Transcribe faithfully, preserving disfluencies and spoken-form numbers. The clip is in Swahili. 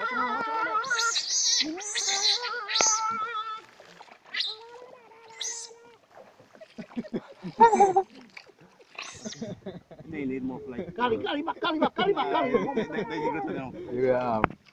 They need more flight. Kali, kali, mak, kali, mak, kali, mak, kali. They, they, they, they, Yeah.